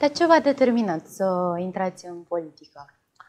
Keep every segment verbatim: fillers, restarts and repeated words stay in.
Dar ce v-a determinat să intrați în politică?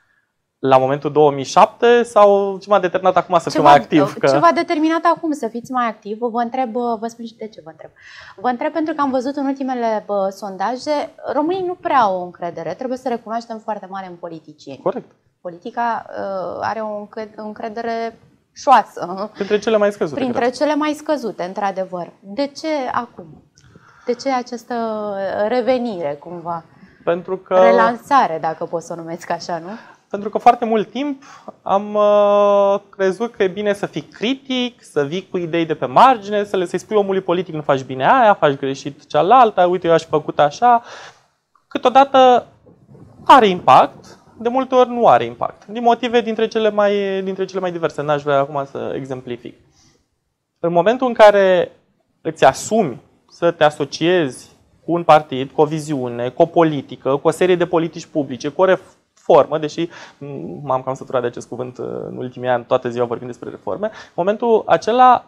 La momentul două mii șapte sau ce m-a determinat acum să fiu mai activ? Că... Ce v-a determinat acum să fiți mai activ? Vă întreb, vă spun și de ce vă întreb. Vă întreb pentru că am văzut în ultimele bă, sondaje, românii nu prea au o încredere, trebuie să recunoaștem, foarte mare în politicieni. Corect. Politica uh, are o încredere șoasă. Printre cele mai scăzute. Printre cred. cele mai scăzute, într-adevăr. De ce acum? De ce această revenire, cumva? Pentru că... Relansare, dacă pot să o numesc așa, nu? Pentru că foarte mult timp am uh, crezut că e bine să fii critic, să vii cu idei de pe margine, să le să-i spui omului politic, nu faci bine aia, faci greșit cealaltă, uite, eu aș fi făcut așa. Câteodată are impact, de multe ori nu are impact. Din motive dintre cele mai, dintre cele mai diverse. N-aș vrea acum să exemplific. În momentul în care îți asumi să te asociezi cu un partid, cu o viziune, cu o politică, cu o serie de politici publice, cu o reformă, deși m-am cam săturat de acest cuvânt în ultimii ani, toată ziua vorbim despre reforme, în momentul acela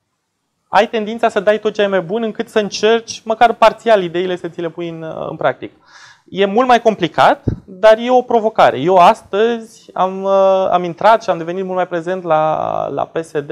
ai tendința să dai tot ce ai mai bun încât să încerci, măcar parțial, ideile să ți le pui în, în practic. E mult mai complicat, dar e o provocare. Eu astăzi am, am intrat și am devenit mult mai prezent la, la P S D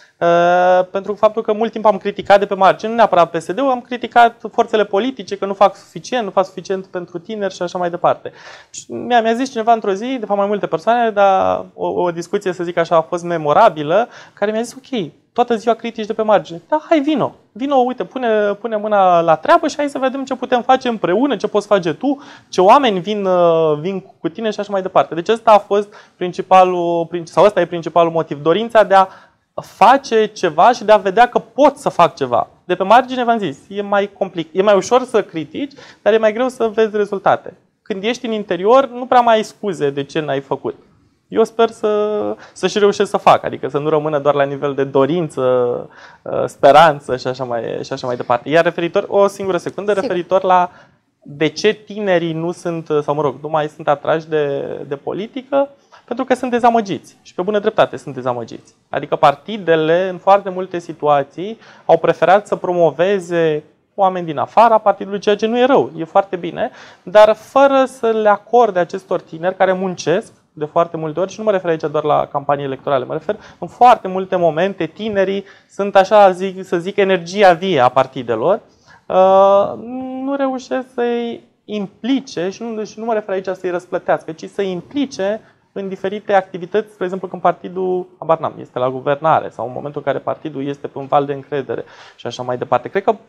uh, pentru faptul că mult timp am criticat de pe margine, nu neapărat P S D-ul, am criticat forțele politice că nu fac suficient, nu fac suficient pentru tineri și așa mai departe. Mi-a, mi-a zis cineva într-o zi, de fapt mai multe persoane, dar o, o discuție, să zic așa, a fost memorabilă, care mi-a zis, ok, toată ziua critici de pe margine. Da, hai, vino. Vino, uite, pune, pune mâna la treabă și hai să vedem ce putem face împreună, ce poți face tu, ce oameni vin, vin cu tine și așa mai departe. Deci ăsta a fost principalul, sau ăsta e principalul motiv. Dorința de a face ceva și de a vedea că pot să fac ceva. De pe margine, v-am zis, e mai complicat. E mai ușor să critici, dar e mai greu să vezi rezultate. Când ești în interior, nu prea mai ai scuze de ce n-ai făcut. Eu sper să, să și reușesc să fac, adică să nu rămână doar la nivel de dorință, speranță și așa mai, și așa mai departe. Iar referitor, o singură secundă, Sigur. referitor la de ce tinerii nu sunt, sau mă rog, nu mai sunt atrași de, de politică, pentru că sunt dezamăgiți și pe bună dreptate sunt dezamăgiți. Adică partidele, în foarte multe situații, au preferat să promoveze oameni din afara partidului, ceea ce nu e rău, e foarte bine, dar fără să le acorde acestor tineri care muncesc, de foarte multe ori, și nu mă refer aici doar la campanii electorale, mă refer în foarte multe momente, tinerii sunt așa, zic, să zic, energia vie a partidelor, uh, nu reușesc să-i implice, și nu, și nu mă refer aici să-i răsplătească, ci să-i implice în diferite activități, spre exemplu când partidul, abar n-am, este la guvernare sau în momentul în care partidul este pe un val de încredere și așa mai departe. Cred că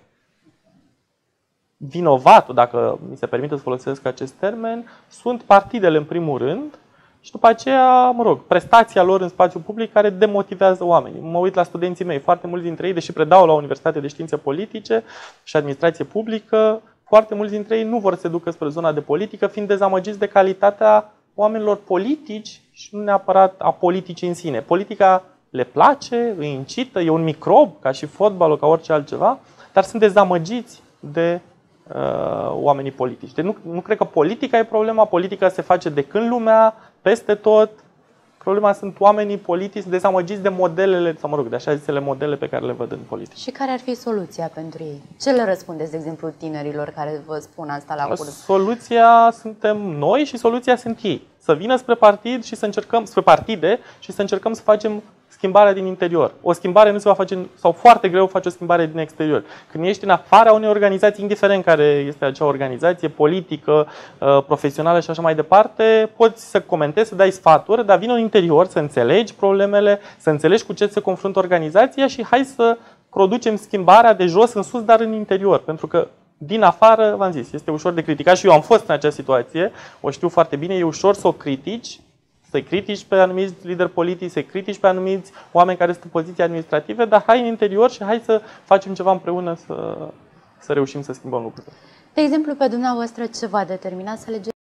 vinovatul, dacă mi se permite să folosesc acest termen, sunt partidele în primul rând, și după aceea, mă rog, prestația lor în spațiu public care demotivează oamenii. Mă uit la studenții mei, foarte mulți dintre ei, deși predau la Universitate de Științe Politice și Administrație Publică, foarte mulți dintre ei nu vor să se ducă spre zona de politică, fiind dezamăgiți de calitatea oamenilor politici și nu neapărat a politicii în sine. Politica le place, îi incită, e un microb, ca și fotbalul, ca orice altceva, dar sunt dezamăgiți de uh, oamenii politici. Deci nu, nu cred că politica e problema, politica se face de când lumea, peste tot. Problema sunt oamenii politici dezamăgiți de modelele, sau mă rog, de așa zisele modele pe care le văd în politică. Și care ar fi soluția pentru ei? Ce le răspundeți, de exemplu, tinerilor care vă spun asta la curs? Soluția suntem noi și soluția sunt ei. Să vină spre partid și să încercăm, spre partide și să încercăm să facem schimbarea din interior. O schimbare nu se va face, sau foarte greu face o schimbare din exterior. Când ești în afara unei organizații, indiferent care este acea organizație, politică, profesională și așa mai departe, poți să comentezi, să dai sfaturi, dar vină în interior să înțelegi problemele, să înțelegi cu ce se confruntă organizația și hai să producem schimbarea de jos în sus, dar în interior. Pentru că din afară, v-am zis, este ușor de criticat și eu am fost în această situație, o știu foarte bine, e ușor să o critici, să-i critici pe anumiți lideri politici, să-i critici pe anumiți oameni care sunt în poziții administrative, dar hai în interior și hai să facem ceva împreună să, să reușim să schimbăm lucrurile. De exemplu, pe dumneavoastră, ce v-a determinat să alegeți